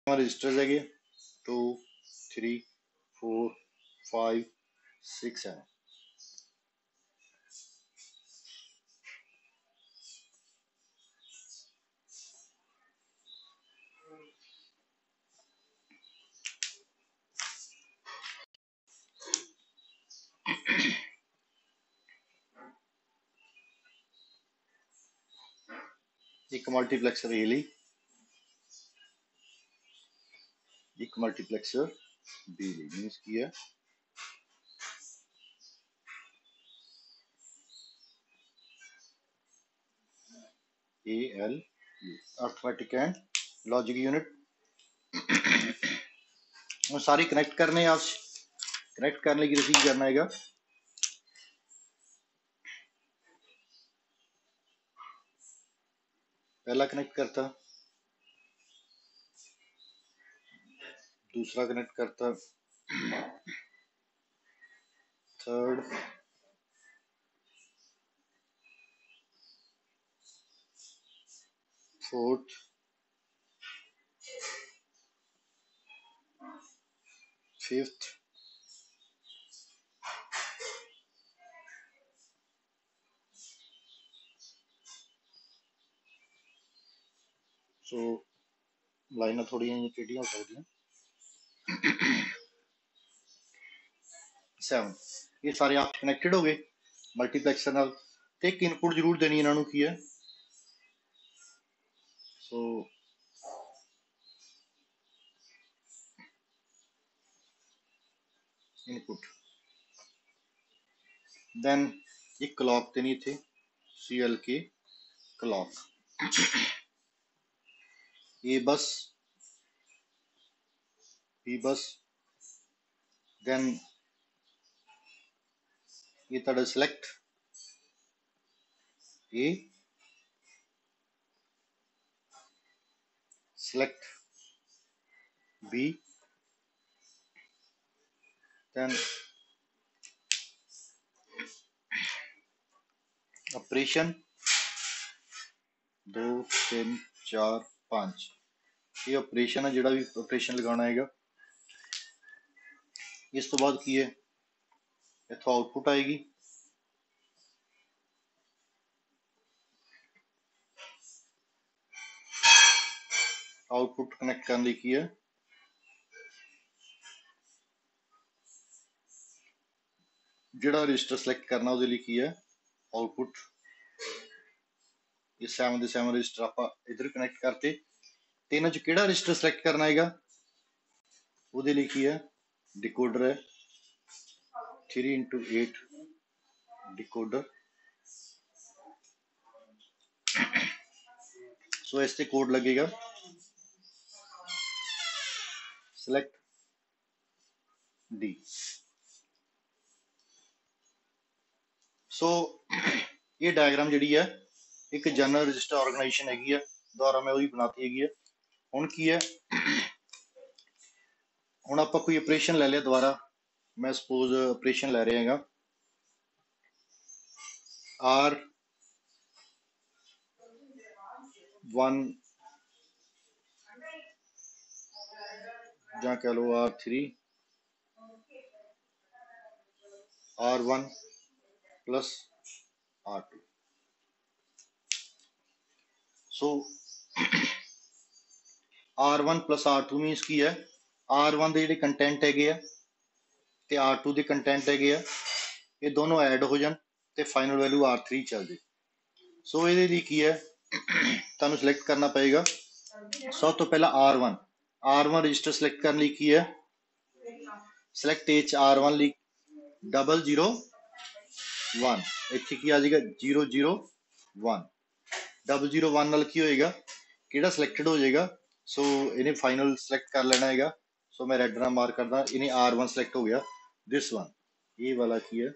Registers है 2 3 4 5 6 7। एक multiplexer ए ਲਈ, एक मल्टीप्लेक्सर बी ਲਈ। मीन्स की है ALU arithmetic and logic unit. सारी कनेक्ट करने, आप कनेक्ट करने की रिसीव करना है। पहला कनेक्ट करता, दूसरा कनेक्ट करता, थर्ड, फोर्थ, फिफ्थ, सो लाइना थोड़ी टेढ़ियां हो सकती, 7। ये सारे आप कनेक्टेड हो गए मल्टीप्लेक्सर नाल। ते एक इनपुट जरूर देनी इन्हों की है, सो इनपुट। देन एक क्लॉक देनी थे, CLK clock. A bus, B bus, then ये ताड़ा select A, select B, then operation 2 3 4 5। ये ऑपरेशन है, जोड़ा भी ऑपरेशन लगाना है। इस तो बाद की है, इथों आउटपुट आएगी, आउटपुट कनेक्ट करने लिए की है, जोड़ा रजिस्टर सिलेक्ट करना उसके लिए की है आउटपुट। ये 7 के 7 रजिस्टर आप इधर कनेक्ट करते। तो इन्होंने केड़ा रजिस्टर सिलेक्ट करना है वो लिए की है डिकोडर है, 3x8 डिकोडर। सो इस कोड लगेगा सिलेक्ट डी। सो ये डायग्राम जी है एक जनरल रजिस्टर ऑर्गेनाइजेशन हैगी है, द्वारा मैं वही बनाती हैगी है। हुण की है, हुण आप कोई ऑपरेशन ले लिया दोबारा, मैं सपोज ऑपरेशन ले रहे हैं R1 या कह लो R3 R1 प्लस R2। सो R1 प्लस R2 मीनस की है R1 के जो कंटेंट है ते R2 के कंटेंट है, ये दोनों ऐड हो जान ते फाइनल वैल्यू R3 चल जाए। सो ये की है तुहानू सिलेक्ट करना पड़ेगा। सब तो पहला R1 रजिस्टर सिलेक्ट करने की है, सिलेक्ट एच R1 001। इत्थे की आ जाएगा 001, 001 नाल की होएगा केड़ा सिलेक्टेड हो जाएगा। सो इन्हें फाइनल सिलेक्ट कर लेना है। सो मैं रेड नाल मार्क करदा, इन्हें R1 सिलेक्ट हो गया, दिस वन ये वाला की है।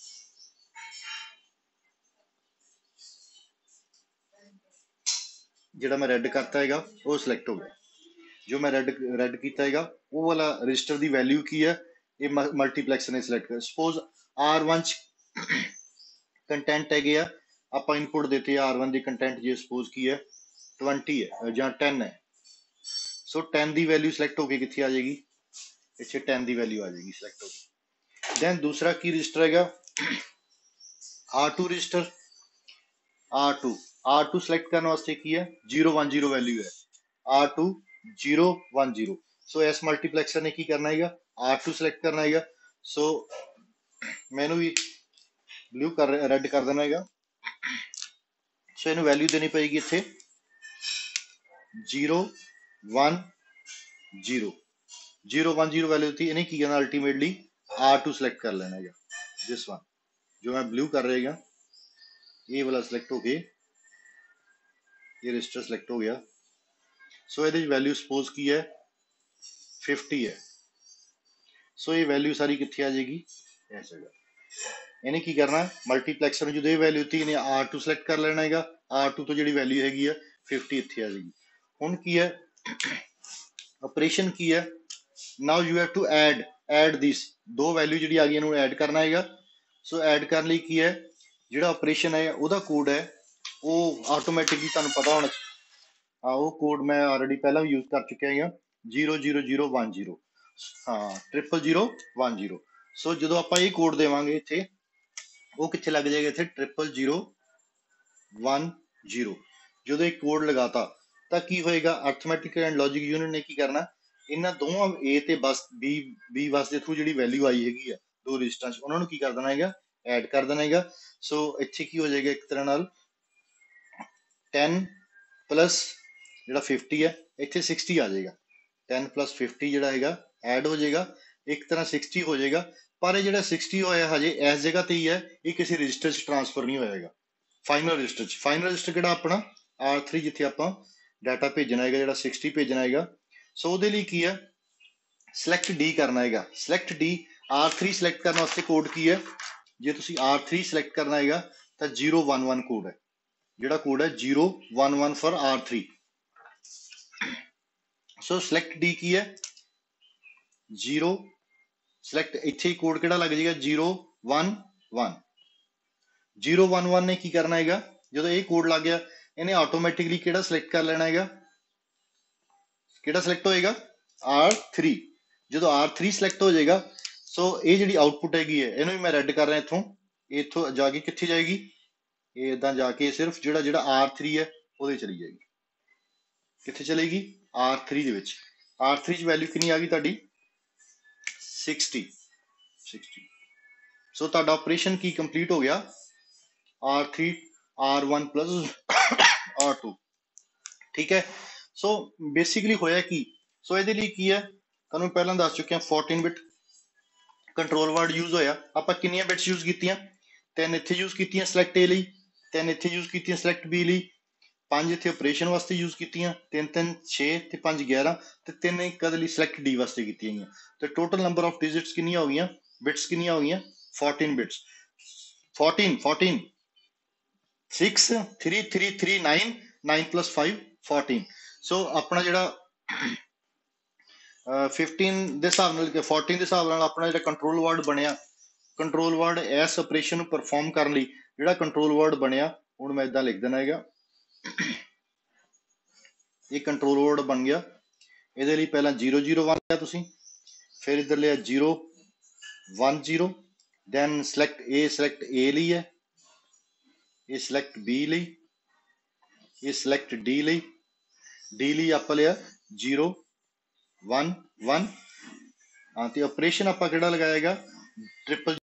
जोड़ा मैं रेड करता है वो सिलेक्ट हो गया, जो मैं रेड किया है वो वाला रजिस्टर की वैल्यू की है, ये मल्टीप्लैक्स ने सिलेक्ट कर। सपोज R1 कंटेंट है, आप इनपुट देते हैं R1 की कंटेंट जो सपोज की है 20 है या 10 है। सो 10 की वैल्यू सिलेक्ट होके कितनी आ जाएगी, इतने 10 की वैल्यू आ जाएगी सिलेक्ट होके। दैन दूसरा की रजिस्टर है R2 रजिस्टर। R2 सिलेक्ट करने वास्ते की है 010 वैल्यू है, R2 010। सो एस मल्टीप्लैक्सर ने की करना है R2 सिलेक्ट करना है। सो मैनू भी ब्लू कर रेड कर देना है। सो इन्हें वैल्यू देनी पेगी इतने 010 वैल्यू थी, इन्हें की करना अल्टीमेटली R2 सिलेक्ट कर लेना है। दिस वन जो मैं ब्लू कर रहेगा ये वाला सिलेक्ट हो गए, ये रजिस्टर सिलेक्ट हो गया। सो ये वैल्यू सपोज की है 50 है। सो ये वैल्यू सारी कितनी आ जाएगी, इस जगह। इन्हें की करना मल्टीप्लैक्सर में जो ये वैल्यू थी इन्हें R2 सिलेक्ट कर लेना है। R2 तो जी वैल्यू हैगी है 50 इतनी आ जाएगी। हुण की है ऑपरेशन की है, now you have to add this दो वैल्यू जी आ गई इन्होंने ऐड करना है। सो ऐड करने लिए की है जो ऑपरेशन है वह कोड है वो ऑटोमैटिकली तुहानू पता होना। हाँ वो कोड मैं ऑलरेडी पहला भी यूज कर चुका है 00010। हाँ 00010। सो जो आप ये कोड देवांगे इतने वो कितने लग जाएगा, इतने 00010। जो एक कोड लगाता तो की होएगा, अर्थमैटिक एंड लॉजिक यूनिट ने की करना इन्होंने दोवां ए ते बस बी बस के थ्रू जी वैल्यू आई हैगी दो रजिस्टर उन्होंने की कर देना है ऐड कर देना है। सो इतने की हो जाएगा एक तरह नाल 10 प्लस जो 50 है इतने 60 आ जाएगा। 10 प्लस 50 जोड़ा है ऐड हो जाएगा, एक तरह 60 हो जाएगा। पर यह जो 60 होया हजे इस जगह ते ही है, ये किसी रजिस्टर ट्रांसफर नहीं होएगा। फाइनल रजिस्टर कि अपना R3 जिथे आप डाटा भेजना है जो 60 भेजना है। सो वो की है सिलेक्ट डी करना है। सिलेक्ट डी R3 सिलेक्ट करने वास्ते कोड की है, जो तुम R3 सिलेक्ट करना है तो 011 कोड है, जोड़ा कोड है 011 for R3। So select D की है 0 सिलेक्ट इतने कोड कि लग जाएगा 011 ने की करना है जो ये कोड लग गया इन्हें ऑटोमैटिकली कि सिलेक्ट कर लेना है, कि सिलेक्ट होएगा R3। जो R3 सिलेक्ट हो जाएगा सो ये जी आउटपुट हैगी है इन्हों भी मैं रेड कर रहा इतों जाके कितनी जाएगी, ये इदा जाके सिर्फ जो R3 है वो चली जाएगी, कितने चलेगी R3 R3 वैल्यू कितनी आ गई ताड़ी 60। सो ताड़ा ऑपरेशन की कंप्लीट हो गया R3 R1 प्लस R2। ठीक है। सो बेसिकली होया कि सो ये की है तुहानू पहला दस चुके हैं 14 बिट कंट्रोल वर्ड यूज होया। आप कितनी बिट्स यूज की, 3 इतने यूज की सिलेक्ट ए लई, 3 इतने यूज की सिलेक्ट बी लई, 5 इतने ऑपरेशन वास्ते यूज की, 3 6 ते 5 11 ते 3 कद लई सिलेक्ट डी वास्ते की गई। तो टोटल नंबर ऑफ डिजिट्स कितनी हो गई, बिट्स कितनी हो गई 14 बिट्स। 14 6 3 3 3 9 9 प्लस 5 14। सो अपना जो 15 के हिसाब नाल 14 के हिसाब नाल अपना जो कंट्रोल वर्ड बनया, कंट्रोल वर्ड इस ऑपरेशन परफॉर्म करने लिए जो कंट्रोल वर्ड बनया हूँ मैं इदा लिख देना है। ये कंट्रोल वर्ड बन गया, ये पहला 001 लिया तुसी, फिर इधर लिया 010, दैन सिलेक्ट ए ली है, ये सिलेक्ट बी ली, ये सिलेक्ट डी ली, डी ली आप लिया 011। हाँ तो ऑपरेशन आप लगाएगा 000